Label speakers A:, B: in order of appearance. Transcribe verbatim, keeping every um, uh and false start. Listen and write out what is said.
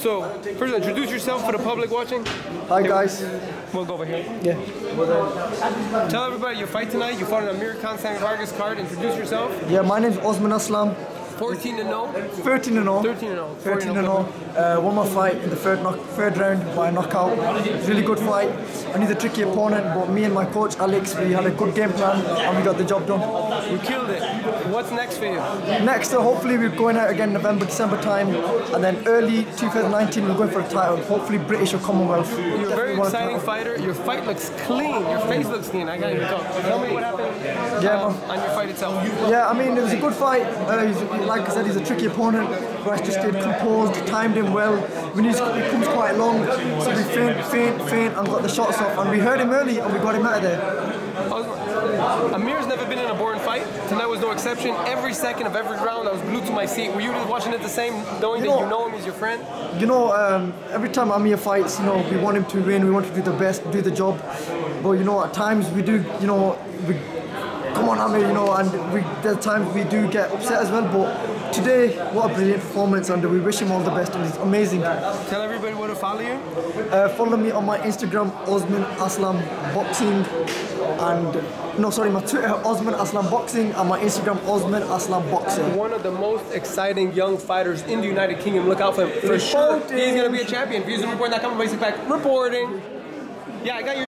A: So, first introduce yourself for the public watching.
B: Hi guys.
A: We'll go over here.
B: Yeah.
A: Tell everybody your fight tonight. You fought on Amir Khan Vargas card. Introduce yourself.
B: Yeah, my name's Osman Aslam.
A: fourteen and oh.
B: thirteen and oh.
A: thirteen and oh.
B: thirteen and oh. Uh, won my fight in the third knock, third round by a knockout. Really good fight. I need a tricky opponent, but me and my coach Alex, we had a good game plan and we got the job done.
A: You killed it. What's next for you?
B: Next, uh, hopefully we're going out again November, December time, and then early twenty nineteen we're going for a title. Hopefully British or Commonwealth.
A: You're a very exciting fighter. Your fight looks clean. Your face looks clean. I can't even talk. Tell me what happened
B: yeah,
A: um, on your fight itself.
B: Yeah, I mean it was a good fight. Uh, he's, like I said, he's a tricky opponent. Bryce just stayed composed, timed him well. When he comes quite long, so we feint, feint, feint, and got the shots off. And we heard him early, and we got him out of there.
A: Amir's never been in a boring fight. Tonight was no exception. Every second of every round, I was glued to my seat. Were you just watching it the same, knowing you that know, you know him as your friend?
B: You know, um, every time Amir fights, you know, we want him to win. We want to do the best, do the job. But you know, at times we do, you know, we come on, Amir, you know, and we there's times we do get upset as well. But today, what a brilliant performance, and we wish him all the best. It was amazing.
A: Tell everybody where to follow you.
B: Uh, follow me on my Instagram, Osman Aslam Boxing, and no, sorry, my Twitter, Osman Aslam Boxing, and my Instagram, Osman Aslam Boxing.
A: One of the most exciting young fighters in the United Kingdom. Look out for him. For sure, he's gonna be a champion. Views and report dot com, Elie Seckbach reporting. Yeah, I got your.